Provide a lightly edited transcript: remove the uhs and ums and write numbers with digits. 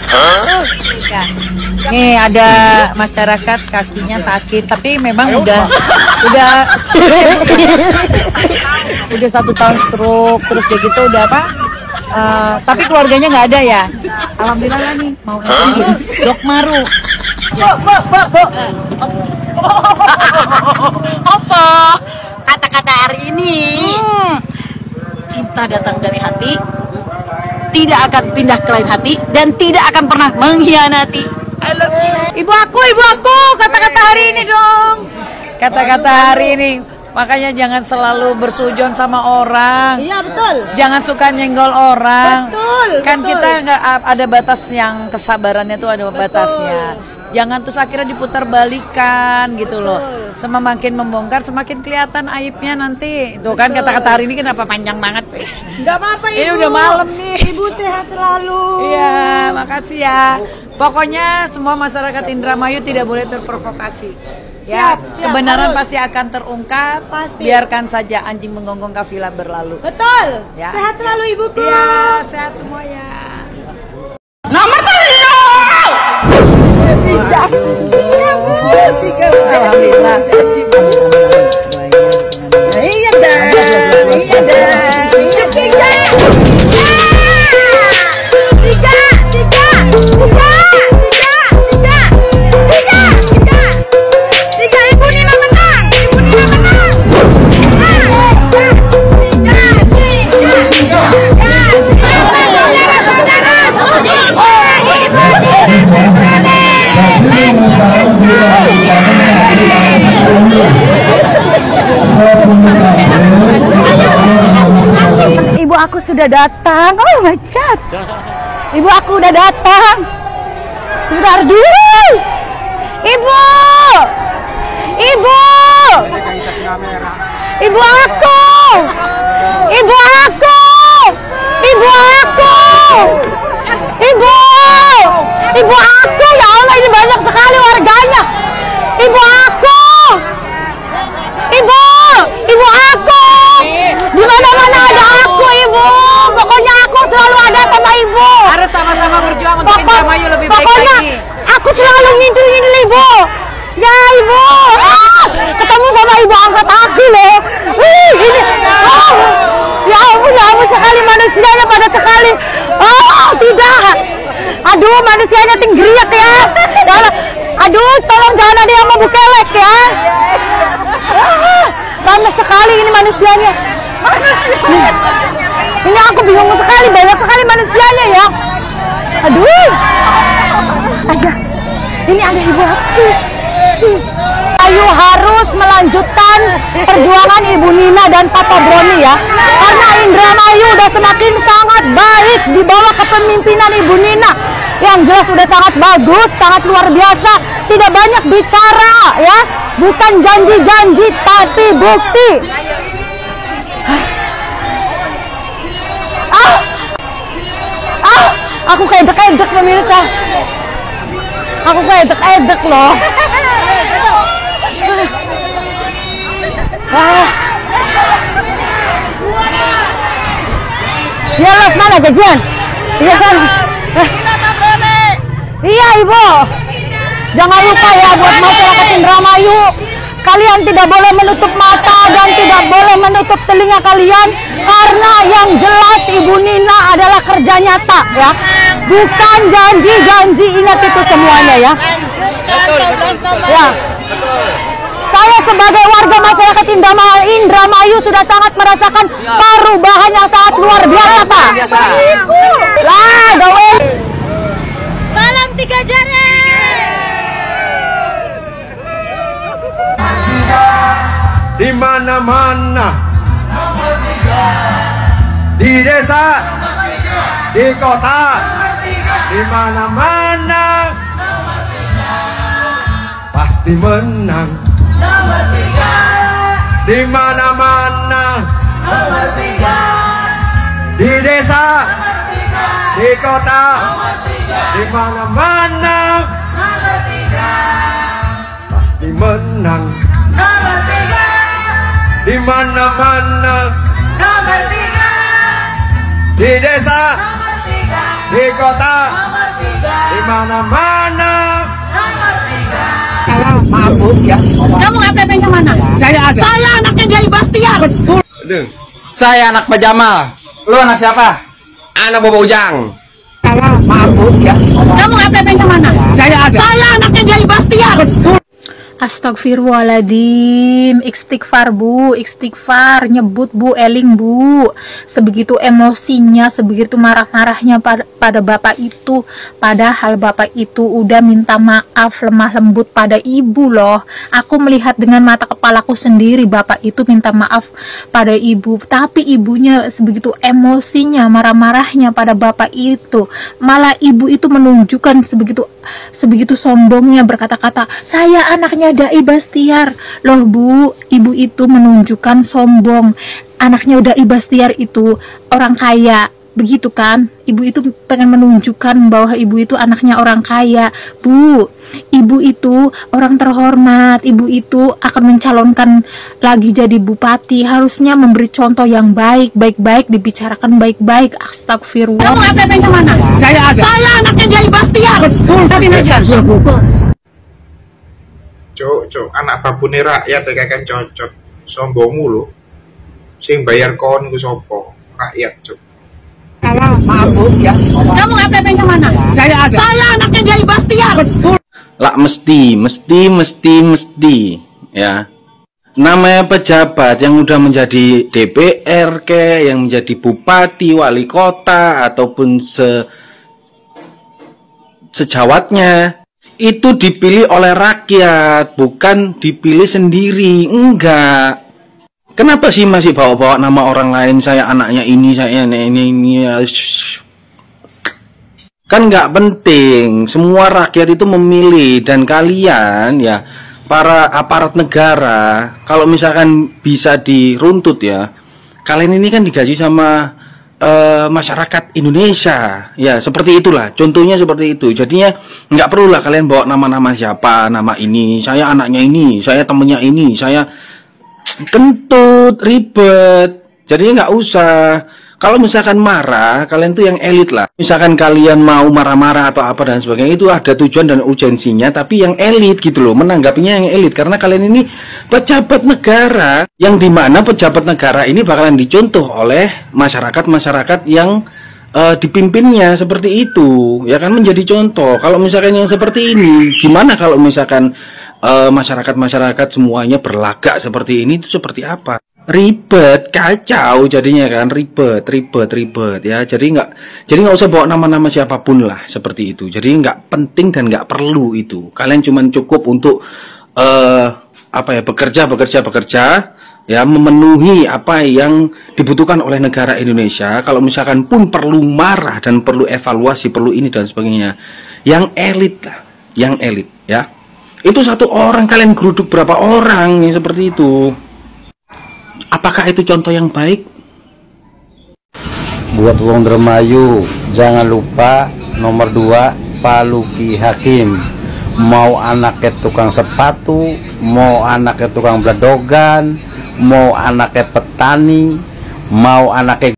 Nih ada masyarakat kakinya sakit, tapi memang udah 1 tahun stroke, terus kayak gitu udah apa? Tapi keluarganya nggak ada ya. Alhamdulillah lah nih mau Dok Maru. Bu. Apa kata-kata hari ini? Cinta datang dari hati, tidak akan pindah ke lain hati, dan tidak akan pernah mengkhianati. I love you. Ibu aku, kata-kata hari ini dong. Kata-kata hari ini. Makanya jangan selalu bersujon sama orang. Iya betul. Jangan suka nyenggol orang. Betul. Kan kita nggak ada batas yang kesabarannya tuh ada batasnya. Jangan terus akhirnya diputar balikan gitu loh. Semakin membongkar semakin kelihatan aibnya nanti. Tuh kan kata-kata hari ini kenapa panjang banget sih? Nggak apa-apa Ibu. Ini udah malam nih. Ibu sehat selalu. Iya, makasih ya. Pokoknya semua masyarakat Indramayu tidak boleh terprovokasi. Ya, Siap, kebenaran harus. pasti akan terungkap. Pasti. Biarkan saja anjing menggonggong kafilah berlalu. Betul. Ya. Sehat selalu Ibuku. Iya, sehat semuanya. Nomor 3. Alhamdulillah. Iya dah. Ibu aku sudah datang. Oh my god. Ibu aku udah datang. Sebentar dulu. Ibu. Ibu. Ibu aku. Ibu aku. Ibu aku. Ibu. Ibu aku. Ya Allah, ini banyak sekali warganya. Ibu aku. Ibu. Ibu aku. Di mana-mana ada aku, Ibu. Pokoknya aku selalu ada sama Ibu. Harus sama-sama berjuang untuk Indramayu lebih baik pokoknya, lagi. aku selalu ngintipin Ibu. Ya Ibu. Ketemu sama Ibu angkat aku loh. Ini. Ya ampun sekali manusianya pada sekali. Oh tidak. Aduh manusianya tinggriak ya. Aduh tolong jangan ada yang mau bukelek ya. Ramai sekali ini manusianya. Ini aku bingung sekali, banyak sekali manusianya ya. Aduh. Ada. Ini ada ibu aku. Ayu harus melanjutkan perjuangan Ibu Nina dan Papa Broni ya. Karena Indramayu udah semakin sangat baik di bawah kepemimpinan Ibu Nina. Yang jelas udah sangat bagus, sangat luar biasa. Tidak banyak bicara ya. Bukan janji-janji tapi bukti. Aku kaedek-edek pemirsa. Aku kaedek-edek loh. Ya Los, mana jajan? Iya kan? Iya Ibu. Jangan lupa ya buat masyarakat Indramayu, kalian tidak boleh menutup mata dan tidak boleh menutup telinga kalian, karena yang jelas Ibu Nina adalah kerja nyata ya, bukan janji-janji. Ingat itu semuanya ya. Ya. Saya sebagai warga masyarakat Indramayu sudah sangat merasakan perubahan yang sangat luar biasa Pak. Lah, gawe. Salam 3 jari. Di mana-mana, di desa, di kota, di mana-mana, pasti menang. Di mana-mana, di desa, di kota, di mana-mana, pasti menang. Di mana-mana, di desa, di kota, mana-mana. Maaf Bu ya. Kamu KTP-nya mana? Saya ada. Saya anaknya Gai Bastian. Saya anak Pak Jamal. Lu anak siapa? Anak Bapak Ujang. Maaf Bu ya. Kamu KTP-nya mana? Saya ada. Saya anaknya Gai Bastian. Astagfirullahaladzim, istighfar Bu, istighfar, nyebut Bu, eling Bu, sebegitu emosinya, sebegitu marah-marahnya pada bapak itu, padahal bapak itu udah minta maaf lemah lembut pada ibu loh. Aku melihat dengan mata kepalaku sendiri bapak itu minta maaf pada ibu, tapi ibunya sebegitu emosinya, marah-marahnya pada bapak itu, malah ibu itu menunjukkan sebegitu sombongnya berkata-kata, saya anaknya Dai Bastiar. Loh Bu, ibu itu menunjukkan sombong. Anaknya Dai Bastiar itu orang kaya, begitu kan? Ibu itu pengen menunjukkan bahwa ibu itu anaknya orang kaya. Bu, ibu itu orang terhormat. Ibu itu akan mencalonkan lagi jadi bupati. Harusnya memberi contoh yang baik, baik-baik, dibicarakan baik-baik. Astagfirullah. Kamu KTP-nya mana? Saya ada. Saya anaknya Gai Bastian. Tapi aja. Cok, anak babune rakyat kan cocok. Sombong mulu. Sing bayar kon ku sapa? Rakyat, Cok. Maaf Bu ya. Kamu KTP-nya mana? Saya ada. Saya anaknya Gai Bastian. Lah mesti ya. Namanya pejabat yang udah menjadi DPR yang menjadi bupati, wali kota ataupun sejawatnya itu dipilih oleh rakyat, bukan dipilih sendiri. Enggak. Kenapa sih masih bawa-bawa nama orang lain? Saya anaknya ini, saya ini. Kan nggak penting. Semua rakyat itu memilih, dan kalian ya para aparat negara, kalau misalkan bisa diruntut ya, kalian ini kan digaji sama masyarakat Indonesia, ya seperti itulah. Contohnya seperti itu. Jadinya nggak perlulah kalian bawa nama-nama siapa, nama ini, saya anaknya ini, saya temennya ini, saya kentut, ribet. Jadinya nggak usah. Kalau misalkan marah, kalian tuh yang elit lah. Misalkan kalian mau marah-marah atau apa dan sebagainya, itu ada tujuan dan urgensinya, tapi yang elit gitu loh, menanggapinya yang elit. Karena kalian ini pejabat negara, yang dimana pejabat negara ini bakalan dicontoh oleh masyarakat-masyarakat yang dipimpinnya seperti itu, ya kan, menjadi contoh. Kalau misalkan yang seperti ini, gimana kalau misalkan masyarakat-masyarakat semuanya berlagak seperti ini, itu seperti apa? Ribet, kacau jadinya kan, ribet ya. Jadi nggak usah bawa nama-nama siapapun lah seperti itu. Jadi nggak penting dan nggak perlu itu. Kalian cuman cukup untuk bekerja ya, memenuhi apa yang dibutuhkan oleh negara Indonesia. Kalau misalkan pun perlu marah dan perlu evaluasi, perlu ini dan sebagainya, yang elit lah, yang elit ya. Itu satu orang kalian geruduk berapa orang yang seperti itu. Apakah itu contoh yang baik? Buat wong Dermayu, jangan lupa nomor 2 Pak Luki Hakim. Mau anaknya tukang sepatu, mau anaknya tukang bledogan, mau anaknya petani, mau anaknya